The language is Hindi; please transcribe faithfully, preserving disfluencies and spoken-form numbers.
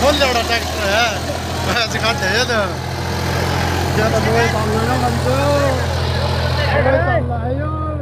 फुल जड़ा ट्रैक्टर है वैसे घट है ना ये तो कोई काम ना हम तो कोई काम है यार